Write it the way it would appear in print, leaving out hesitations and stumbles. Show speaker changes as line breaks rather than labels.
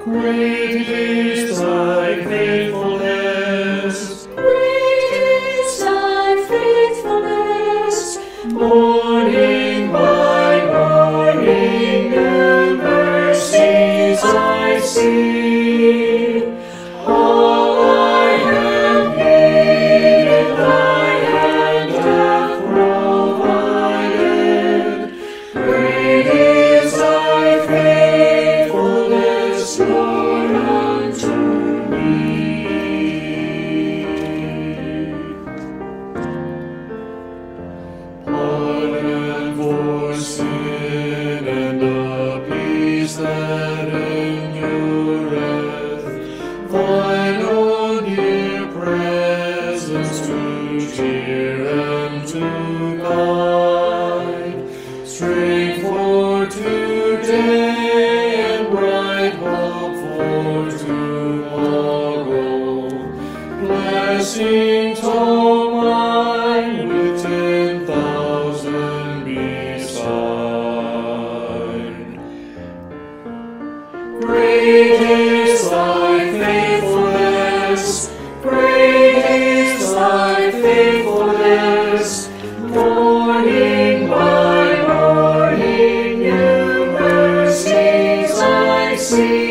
Great is thy faithfulness.
Great is thy faithfulness.
Morning by morning, new mercies I see. All I have needed, thy hand hath provided. Great is thy faithfulness, Lord, unto me. Pardon for sin and a peace that endureth, thine own dear presence to cheer and to guide, strength for today and bright hope for tomorrow, blessings all mine with 10,000 beside. Great is thy faithfulness, great is thy faithfulness. Morning by morning, new mercies I see.